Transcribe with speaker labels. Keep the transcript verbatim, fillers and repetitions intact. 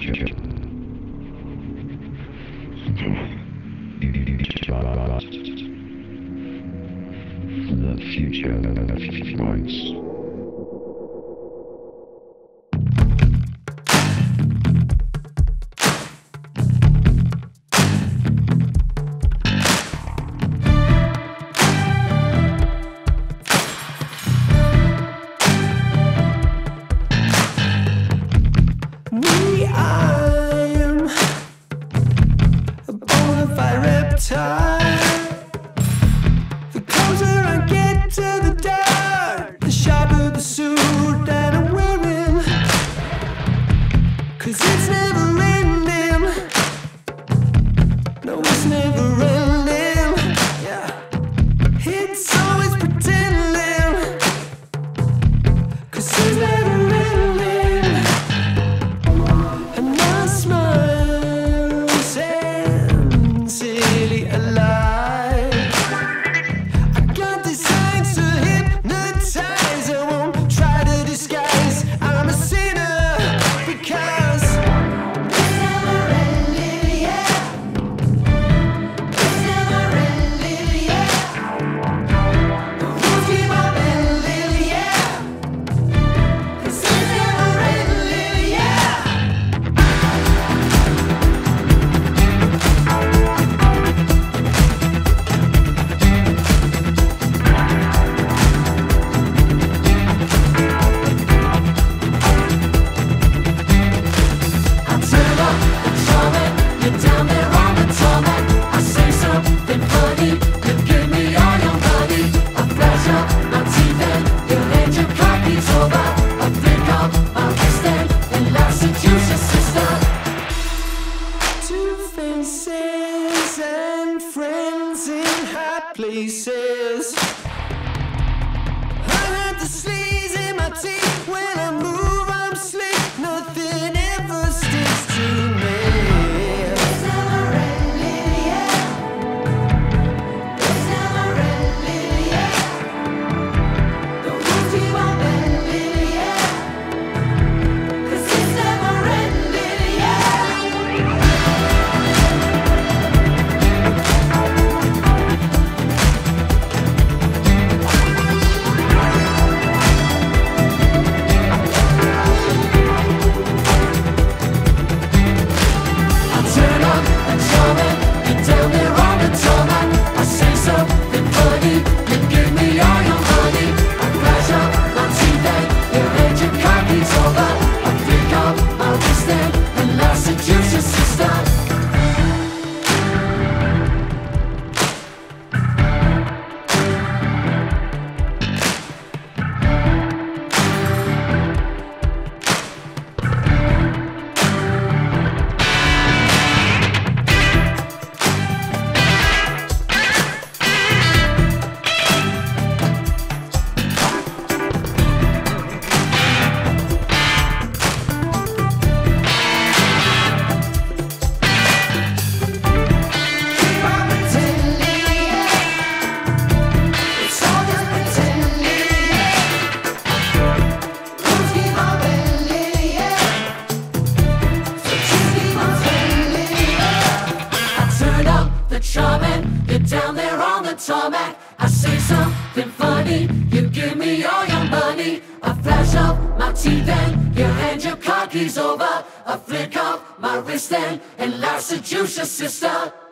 Speaker 1: future points.
Speaker 2: Me, I'm a bona fide reptile. The closer I get to the dark, the sharper the suit that I'm wearing. 'Cause it's never ending. No, it's never ending. Yeah, it's always pretending. 'Cause it's never ending. And I smile, sincerely alive. I got these signs to hypnotize. I won't try to disguise I'm a sinner, because it's never ending, yeah. It's never ending, yeah. The rules keep on bending, yeah. 'Cause it's never ending, yeah. I turn up the torment, you're down there on the tarmac. I say something funny, you give me all your money. I flash up my teeth and you hand your car keys over. I flick up my wrist and and I seduce your sister. Two faces and friends in high places. I have the sleaze in my teeth. When I move, I'm slick. Nothing ever sticks to me. It's never ending, yeah. It's never ending, yeah. The rules keep on bending, yeah. 'Cause it's never ending, yeah. I turn up the torment, you're down there on the tarmac. I say something funny, you give me all your money. I flash up my teeth and you hand your car keys over. I flick up my wrist and and I seduce your sister. Keep on pretending, yeah. It's all just pretending, yeah. Rules keep on bending, yeah. So just keep on spending, yeah. I turn up the charming, you're down there on the tarmac. I say something funny, you give me all your money. I flash up my teeth and you hand your car keys over. I flick up my wrist and and I seduce your sister.